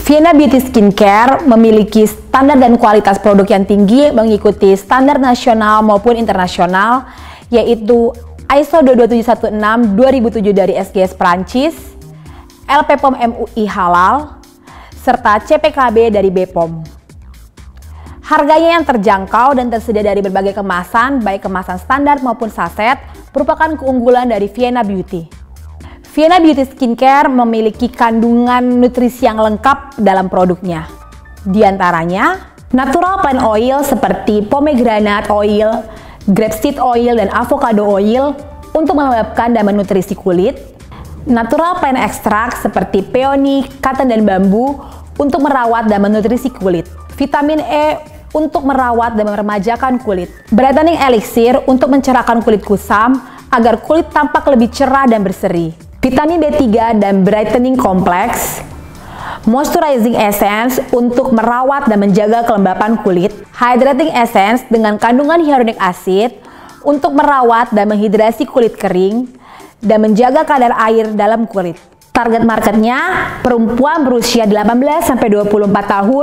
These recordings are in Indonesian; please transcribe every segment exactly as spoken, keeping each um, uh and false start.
Vienna Beauty Skincare memiliki standar dan kualitas produk yang tinggi mengikuti standar nasional maupun internasional, yaitu I S O dua dua tujuh satu enam dua ribu tujuh dari S G S Prancis, L P P O M M U I Halal, serta C P K B dari B P O M. Harganya yang terjangkau dan tersedia dari berbagai kemasan, baik kemasan standar maupun saset, merupakan keunggulan dari Vienna Beauty. Vienna Beauty Skincare memiliki kandungan nutrisi yang lengkap dalam produknya. Di antaranya, natural plant oil seperti pomegranate oil, grapeseed oil, dan avocado oil untuk melembabkan dan menutrisi kulit. Natural plant extract seperti peony, cotton, dan bambu untuk merawat dan menutrisi kulit. Vitamin E untuk merawat dan meremajakan kulit. Brightening elixir untuk mencerahkan kulit kusam agar kulit tampak lebih cerah dan berseri. Vitamin B tiga dan brightening complex. Moisturizing essence untuk merawat dan menjaga kelembapan kulit. Hydrating essence dengan kandungan hyaluronic acid untuk merawat dan menghidrasi kulit kering dan menjaga kadar air dalam kulit. Target marketnya perempuan berusia delapan belas sampai dua puluh empat tahun,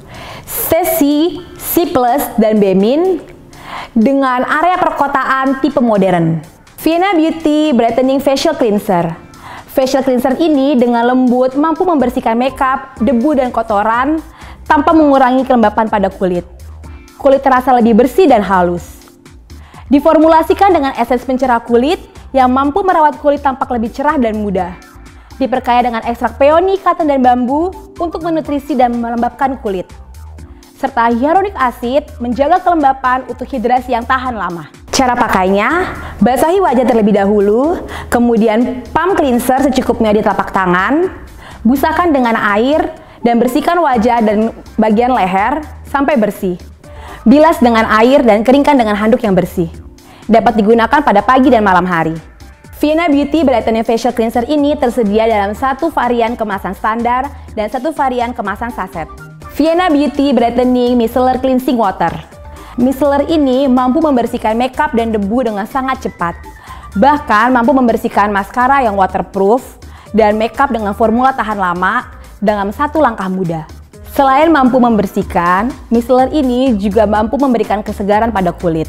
C C, C plus, dan B min dengan area perkotaan tipe modern. Vienna Beauty Brightening Facial Cleanser. Facial cleanser ini dengan lembut mampu membersihkan makeup, debu, dan kotoran tanpa mengurangi kelembapan pada kulit. Kulit terasa lebih bersih dan halus. Diformulasikan dengan esens pencerah kulit yang mampu merawat kulit tampak lebih cerah dan muda. Diperkaya dengan ekstrak peony, cotton, dan bambu untuk menutrisi dan melembabkan kulit. Serta hyaluronic acid menjaga kelembapan untuk hidrasi yang tahan lama. Cara pakainya, basahi wajah terlebih dahulu, kemudian pump cleanser secukupnya di telapak tangan, busakan dengan air, dan bersihkan wajah dan bagian leher sampai bersih. Bilas dengan air dan keringkan dengan handuk yang bersih. Dapat digunakan pada pagi dan malam hari. Vienna Beauty Brightening Facial Cleanser ini tersedia dalam satu varian kemasan standar dan satu varian kemasan saset. Vienna Beauty Brightening Micellar Cleansing Water. Micellar ini mampu membersihkan makeup dan debu dengan sangat cepat. Bahkan mampu membersihkan maskara yang waterproof dan makeup dengan formula tahan lama dalam satu langkah mudah. Selain mampu membersihkan, micellar ini juga mampu memberikan kesegaran pada kulit.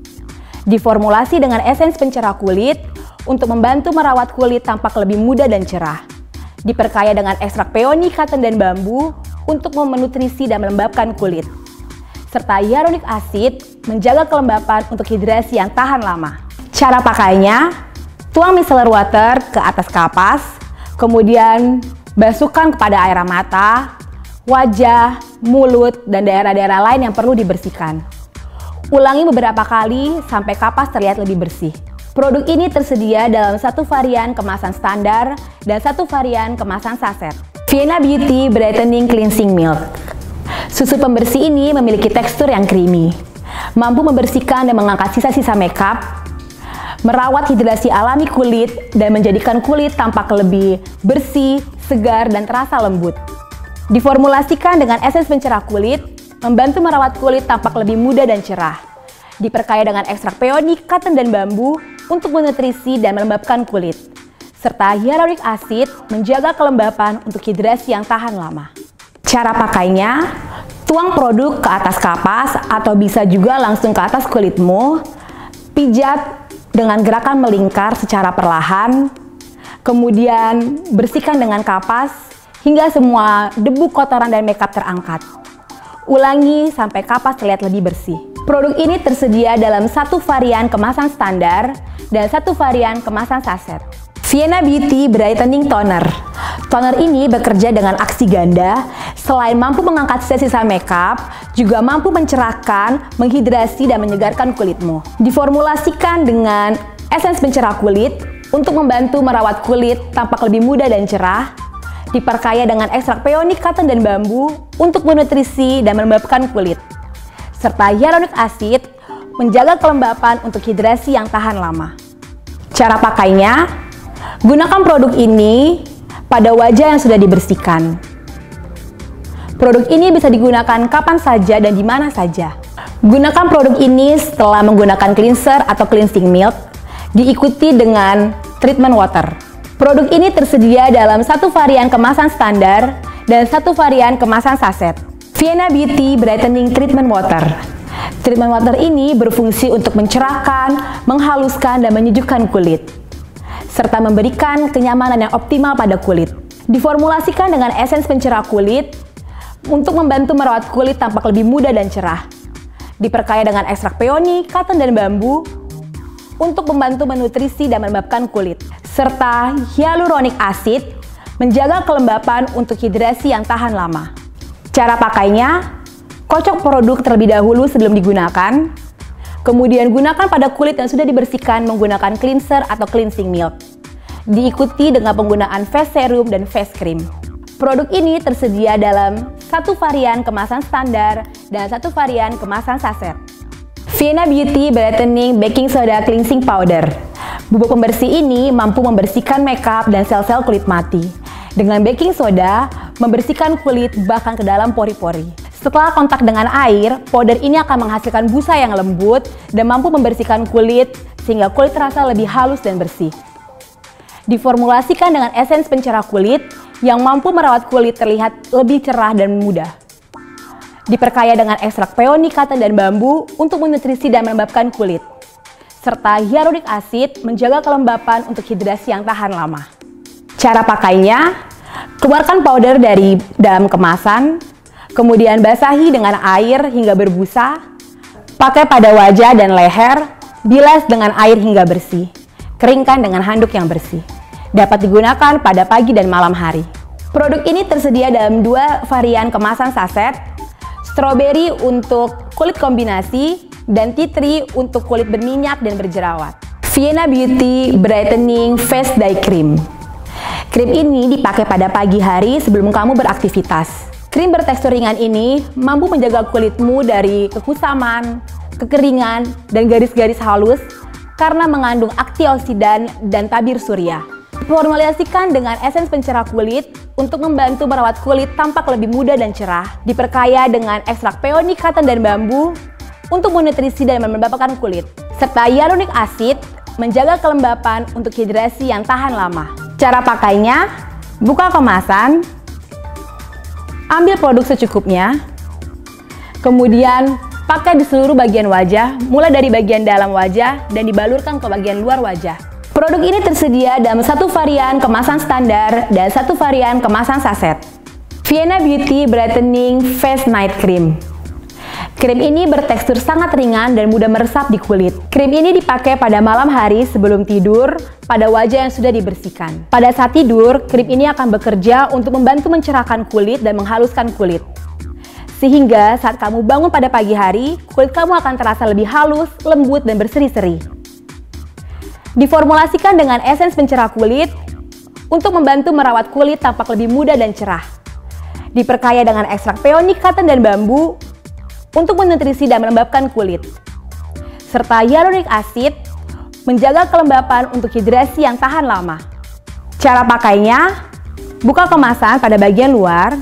Diformulasi dengan esens pencerah kulit untuk membantu merawat kulit tampak lebih muda dan cerah. Diperkaya dengan ekstrak peony, cotton, dan bambu untuk menutrisi dan melembabkan kulit. Serta hyaluronic acid menjaga kelembapan untuk hidrasi yang tahan lama. Cara pakainya, tuang micellar water ke atas kapas, kemudian basuhkan kepada air mata, wajah, mulut, dan daerah-daerah lain yang perlu dibersihkan. Ulangi beberapa kali sampai kapas terlihat lebih bersih. Produk ini tersedia dalam satu varian kemasan standar dan satu varian kemasan saset. Vienna Beauty Brightening Cleansing Milk. Susu pembersih ini memiliki tekstur yang creamy, mampu membersihkan dan mengangkat sisa-sisa makeup, merawat hidrasi alami kulit, dan menjadikan kulit tampak lebih bersih, segar, dan terasa lembut. Diformulasikan dengan esens pencerah kulit, membantu merawat kulit tampak lebih muda dan cerah. Diperkaya dengan ekstrak peony, cotton, dan bambu untuk menutrisi dan melembabkan kulit. Serta hyaluronic acid menjaga kelembapan untuk hidrasi yang tahan lama. Cara pakainya, tuang produk ke atas kapas atau bisa juga langsung ke atas kulitmu. Pijat dengan gerakan melingkar secara perlahan. Kemudian bersihkan dengan kapas hingga semua debu, kotoran, dan makeup terangkat. Ulangi sampai kapas terlihat lebih bersih. Produk ini tersedia dalam satu varian kemasan standar dan satu varian kemasan saset. Vienna Beauty Brightening Toner. Toner ini bekerja dengan aksi ganda, selain mampu mengangkat sisa-sisa makeup, juga mampu mencerahkan, menghidrasi, dan menyegarkan kulitmu. Diformulasikan dengan esens pencerah kulit untuk membantu merawat kulit tampak lebih muda dan cerah. Diperkaya dengan ekstrak peony, cotton, dan bambu untuk menutrisi dan melembabkan kulit. Serta hyaluronic acid menjaga kelembapan untuk hidrasi yang tahan lama. Cara pakainya, gunakan produk ini pada wajah yang sudah dibersihkan. Produk ini bisa digunakan kapan saja dan di mana saja. Gunakan produk ini setelah menggunakan cleanser atau cleansing milk, diikuti dengan treatment water. Produk ini tersedia dalam satu varian kemasan standar dan satu varian kemasan saset. Vienna Beauty Brightening Treatment Water. Treatment water ini berfungsi untuk mencerahkan, menghaluskan, dan menyejukkan kulit, serta memberikan kenyamanan yang optimal pada kulit. Diformulasikan dengan esens pencerah kulit untuk membantu merawat kulit tampak lebih muda dan cerah. Diperkaya dengan ekstrak peony, cotton, dan bambu untuk membantu menutrisi dan melembabkan kulit, serta hyaluronic acid menjaga kelembapan untuk hidrasi yang tahan lama. Cara pakainya, kocok produk terlebih dahulu sebelum digunakan, kemudian gunakan pada kulit yang sudah dibersihkan menggunakan cleanser atau cleansing milk. Diikuti dengan penggunaan face serum dan face cream. Produk ini tersedia dalam satu varian kemasan standar dan satu varian kemasan saset. Vienna Beauty Brightening Baking Soda Cleansing Powder. Bubuk pembersih ini mampu membersihkan makeup dan sel-sel kulit mati. Dengan baking soda, membersihkan kulit bahkan ke dalam pori-pori. Setelah kontak dengan air, powder ini akan menghasilkan busa yang lembut dan mampu membersihkan kulit sehingga kulit terasa lebih halus dan bersih. Diformulasikan dengan esens pencerah kulit yang mampu merawat kulit terlihat lebih cerah dan muda. Diperkaya dengan ekstrak peony, cotton, dan bambu untuk menutrisi dan melembabkan kulit, serta hyaluronic acid menjaga kelembapan untuk hidrasi yang tahan lama. Cara pakainya, keluarkan powder dari dalam kemasan, kemudian basahi dengan air hingga berbusa, pakai pada wajah dan leher, bilas dengan air hingga bersih, keringkan dengan handuk yang bersih. Dapat digunakan pada pagi dan malam hari. Produk ini tersedia dalam dua varian kemasan saset, strawberry untuk kulit kombinasi dan tea tree untuk kulit berminyak dan berjerawat. Vienna Beauty Brightening Face Dye Cream. Krim ini dipakai pada pagi hari sebelum kamu beraktivitas. Krim bertekstur ringan ini mampu menjaga kulitmu dari kekusaman, kekeringan, dan garis-garis halus karena mengandung antioksidan dan tabir surya. Diformulasikan dengan esens pencerah kulit untuk membantu merawat kulit tampak lebih muda dan cerah. Diperkaya dengan ekstrak peony, cotton, dan bambu untuk menutrisi dan melembabkan kulit, serta hyaluronic acid menjaga kelembapan untuk hidrasi yang tahan lama. Cara pakainya, buka kemasan, ambil produk secukupnya, kemudian pakai di seluruh bagian wajah, mulai dari bagian dalam wajah dan dibalurkan ke bagian luar wajah. Produk ini tersedia dalam satu varian kemasan standar dan satu varian kemasan saset. Vienna Beauty Brightening Face Night Cream. Krim ini bertekstur sangat ringan dan mudah meresap di kulit. Krim ini dipakai pada malam hari sebelum tidur pada wajah yang sudah dibersihkan. Pada saat tidur, krim ini akan bekerja untuk membantu mencerahkan kulit dan menghaluskan kulit. Sehingga saat kamu bangun pada pagi hari, kulit kamu akan terasa lebih halus, lembut, dan berseri-seri. Diformulasikan dengan esens pencerah kulit untuk membantu merawat kulit tampak lebih muda dan cerah. Diperkaya dengan ekstrak peony, cotton, dan bambu untuk menutrisi dan melembabkan kulit, serta hyaluronic acid menjaga kelembapan untuk hidrasi yang tahan lama. Cara pakainya, buka kemasan pada bagian luar,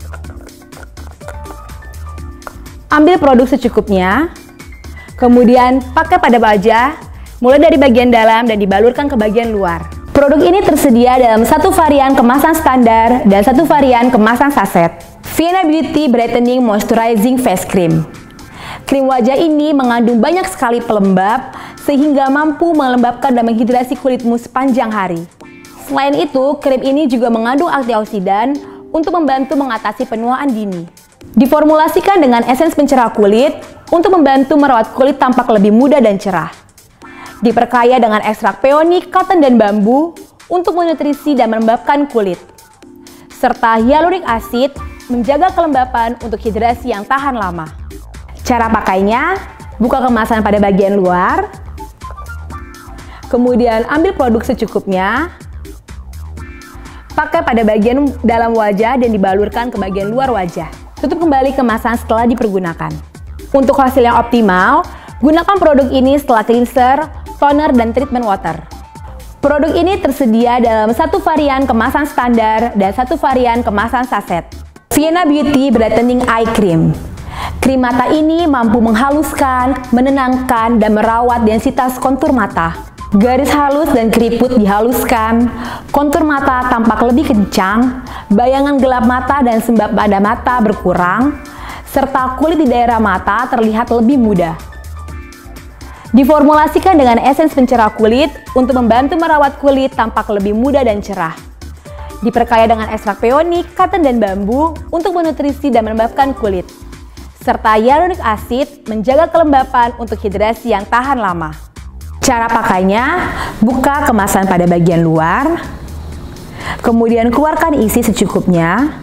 ambil produk secukupnya, kemudian pakai pada wajah, mulai dari bagian dalam dan dibalurkan ke bagian luar. Produk ini tersedia dalam satu varian kemasan standar dan satu varian kemasan saset. Vienna Beauty Brightening Moisturizing Face Cream. Krim wajah ini mengandung banyak sekali pelembab sehingga mampu melembabkan dan menghidrasi kulitmu sepanjang hari. Selain itu, krim ini juga mengandung antioksidan untuk membantu mengatasi penuaan dini. Diformulasikan dengan esens pencerah kulit untuk membantu merawat kulit tampak lebih muda dan cerah. Diperkaya dengan ekstrak peony, cotton, dan bambu untuk menutrisi dan melembabkan kulit, serta hyaluronic acid menjaga kelembapan untuk hidrasi yang tahan lama. Cara pakainya, buka kemasan pada bagian luar, kemudian ambil produk secukupnya, pakai pada bagian dalam wajah dan dibalurkan ke bagian luar wajah. Tutup kembali kemasan setelah dipergunakan. Untuk hasil yang optimal, gunakan produk ini setelah cleanser, toner, dan treatment water. Produk ini tersedia dalam satu varian kemasan standar dan satu varian kemasan saset. Vienna Beauty Brightening Eye Cream. Krim mata ini mampu menghaluskan, menenangkan, dan merawat densitas kontur mata. Garis halus dan keriput dihaluskan, kontur mata tampak lebih kencang, bayangan gelap mata dan sembab pada mata berkurang, serta kulit di daerah mata terlihat lebih muda. Diformulasikan dengan esens pencerah kulit untuk membantu merawat kulit tampak lebih muda dan cerah. Diperkaya dengan ekstrak peony, cotton, dan bambu untuk menutrisi dan melembabkan kulit. Serta hyaluronic acid menjaga kelembapan untuk hidrasi yang tahan lama. Cara pakainya, buka kemasan pada bagian luar, kemudian keluarkan isi secukupnya.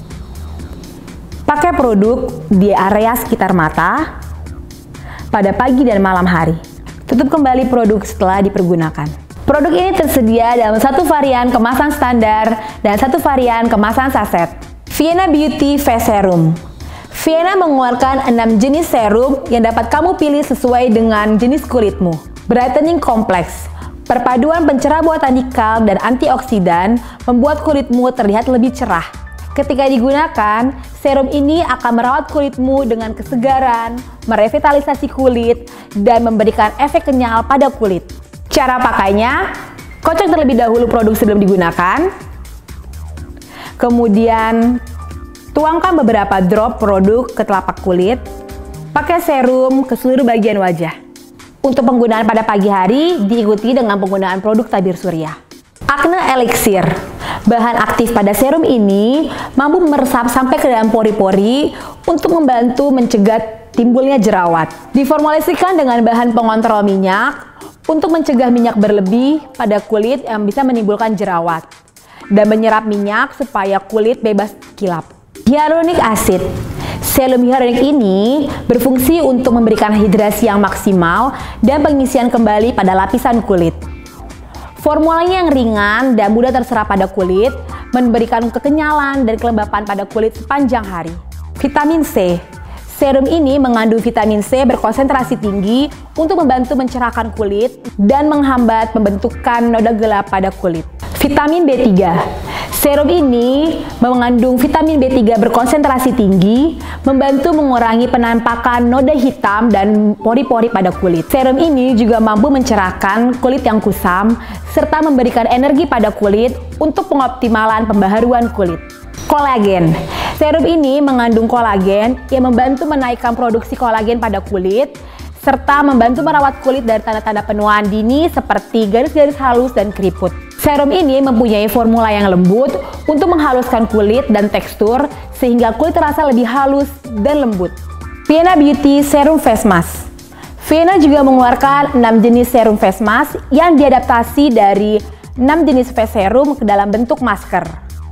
Pakai produk di area sekitar mata pada pagi dan malam hari. Tutup kembali produk setelah dipergunakan. Produk ini tersedia dalam satu varian kemasan standar dan satu varian kemasan saset. Vienna Beauty Face Serum. Vienna mengeluarkan enam jenis serum yang dapat kamu pilih sesuai dengan jenis kulitmu. Brightening Complex. Perpaduan pencerah botanikal dan antioksidan membuat kulitmu terlihat lebih cerah. Ketika digunakan, serum ini akan merawat kulitmu dengan kesegaran, merevitalisasi kulit, dan memberikan efek kenyal pada kulit. Cara pakainya, kocok terlebih dahulu produk sebelum digunakan. Kemudian, tuangkan beberapa drop produk ke telapak kulit. Pakai serum ke seluruh bagian wajah. Untuk penggunaan pada pagi hari, diikuti dengan penggunaan produk tabir surya. Acne Elixir. Bahan aktif pada serum ini mampu meresap sampai ke dalam pori-pori untuk membantu mencegah timbulnya jerawat. Diformulasikan dengan bahan pengontrol minyak untuk mencegah minyak berlebih pada kulit yang bisa menimbulkan jerawat dan menyerap minyak supaya kulit bebas kilap. Hyaluronic acid. Serum hyaluronic ini berfungsi untuk memberikan hidrasi yang maksimal dan pengisian kembali pada lapisan kulit. Formulanya yang ringan dan mudah terserap pada kulit, memberikan kekenyalan dan kelembapan pada kulit sepanjang hari. Vitamin C. Serum ini mengandung vitamin C berkonsentrasi tinggi untuk membantu mencerahkan kulit dan menghambat pembentukan noda gelap pada kulit. Vitamin B tiga. Serum ini mengandung vitamin B tiga berkonsentrasi tinggi, membantu mengurangi penampakan noda hitam dan pori-pori pada kulit. Serum ini juga mampu mencerahkan kulit yang kusam, serta memberikan energi pada kulit untuk pengoptimalan pembaharuan kulit. Kolagen. Serum ini mengandung kolagen yang membantu menaikkan produksi kolagen pada kulit, serta membantu merawat kulit dari tanda-tanda penuaan dini seperti garis-garis halus dan keriput. Serum ini mempunyai formula yang lembut untuk menghaluskan kulit dan tekstur sehingga kulit terasa lebih halus dan lembut. Vienna Beauty Serum Face Mask. Vienna juga mengeluarkan enam jenis serum face mask yang diadaptasi dari enam jenis face serum ke dalam bentuk masker.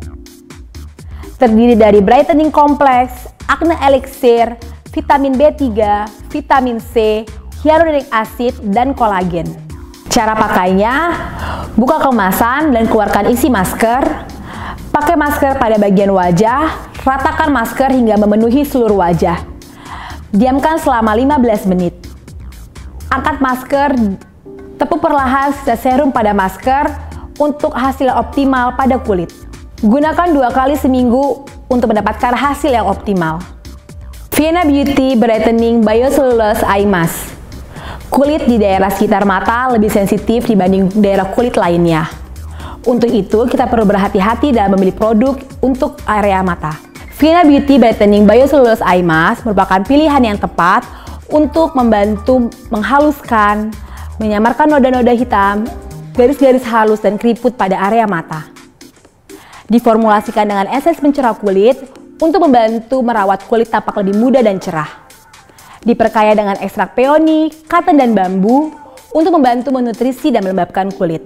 Terdiri dari Brightening Complex, Acne Elixir, vitamin B tiga, vitamin C, hyaluronic acid, dan kolagen. Cara pakainya, buka kemasan dan keluarkan isi masker. Pakai masker pada bagian wajah, ratakan masker hingga memenuhi seluruh wajah. Diamkan selama lima belas menit. Angkat masker, tepuk perlahan sisa serum pada masker untuk hasil optimal pada kulit. Gunakan dua kali seminggu untuk mendapatkan hasil yang optimal. Vienna Beauty Brightening Biocellulose Eye Mask. Kulit di daerah sekitar mata lebih sensitif dibanding daerah kulit lainnya. Untuk itu, kita perlu berhati-hati dalam memilih produk untuk area mata. Vienna Beauty Brightening Biocellulose Eye Mask merupakan pilihan yang tepat untuk membantu menghaluskan, menyamarkan noda-noda hitam, garis-garis halus, dan keriput pada area mata. Diformulasikan dengan esens pencerah kulit untuk membantu merawat kulit tampak lebih muda dan cerah. Diperkaya dengan ekstrak peony, cotton, dan bambu untuk membantu menutrisi dan melembabkan kulit.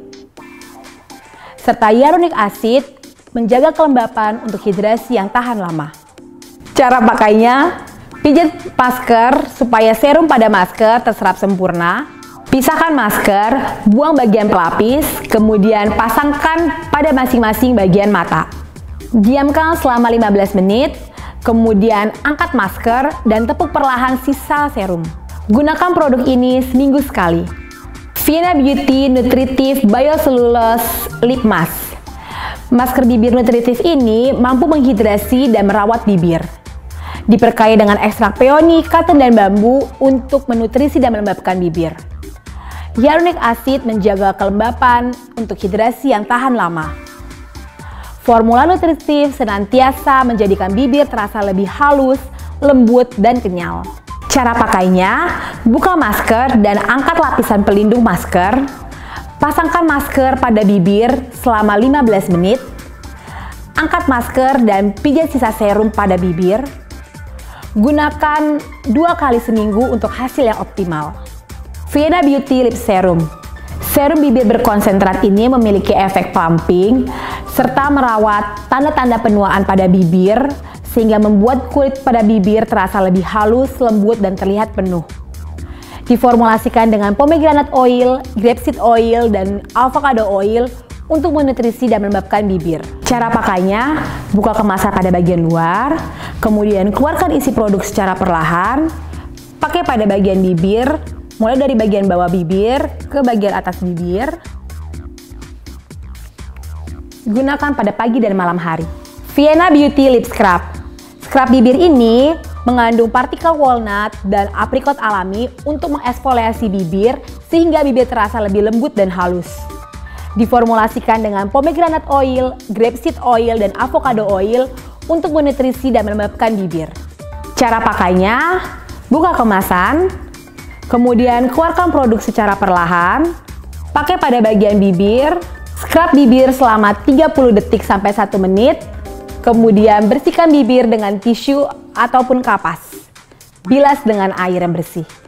Serta hyaluronic acid menjaga kelembapan untuk hidrasi yang tahan lama. Cara pakainya, pijat masker supaya serum pada masker terserap sempurna. Pisahkan masker, buang bagian pelapis, kemudian pasangkan pada masing-masing bagian mata. Diamkan selama lima belas menit, kemudian angkat masker dan tepuk perlahan sisa serum. Gunakan produk ini seminggu sekali. Vienna Beauty Nutritive Biocellulose Lip Mask. Masker bibir nutritif ini mampu menghidrasi dan merawat bibir. Diperkaya dengan ekstrak peony, cotton, dan bambu untuk menutrisi dan melembabkan bibir. Hyaluronic acid menjaga kelembapan untuk hidrasi yang tahan lama. Formula nutritif senantiasa menjadikan bibir terasa lebih halus, lembut, dan kenyal. Cara pakainya, buka masker dan angkat lapisan pelindung masker. Pasangkan masker pada bibir selama lima belas menit. Angkat masker dan pijat sisa serum pada bibir. Gunakan dua kali seminggu untuk hasil yang optimal. Vienna Beauty Lip Serum. Serum bibir berkonsentrat ini memiliki efek plumping serta merawat tanda-tanda penuaan pada bibir sehingga membuat kulit pada bibir terasa lebih halus, lembut, dan terlihat penuh. Diformulasikan dengan pomegranate oil, grapeseed oil, dan avocado oil untuk menutrisi dan melembabkan bibir. Cara pakainya, buka kemasan pada bagian luar, kemudian keluarkan isi produk secara perlahan, pakai pada bagian bibir, mulai dari bagian bawah bibir ke bagian atas bibir. Gunakan pada pagi dan malam hari. Vienna Beauty Lip Scrub. Scrub bibir ini mengandung partikel walnut dan aprikot alami untuk mengeksfoliasi bibir sehingga bibir terasa lebih lembut dan halus. Diformulasikan dengan pomegranate oil, grapeseed oil, dan avocado oil untuk menutrisi dan melembabkan bibir. Cara pakainya, buka kemasan, kemudian keluarkan produk secara perlahan, pakai pada bagian bibir, scrub bibir selama tiga puluh detik sampai satu menit, kemudian bersihkan bibir dengan tisu ataupun kapas. Bilas dengan air yang bersih.